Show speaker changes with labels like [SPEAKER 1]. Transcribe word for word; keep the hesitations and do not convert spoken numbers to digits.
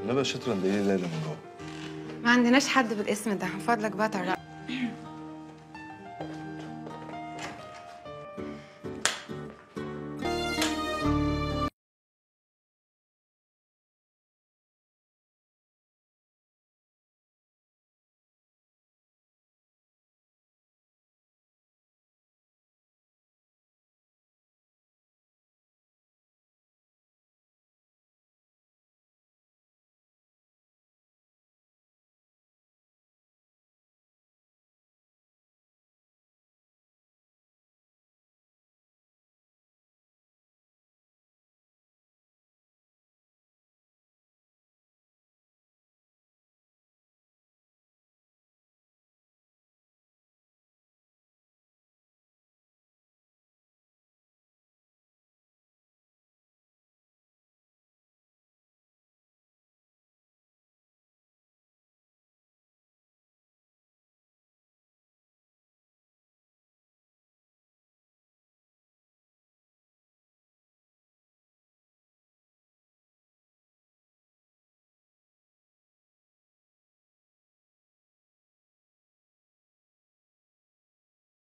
[SPEAKER 1] والنبي يا شطرة ندعي لي ليلى من جوه.
[SPEAKER 2] ما عندناش حد بالاسم ده، من فضلك بقى طرق.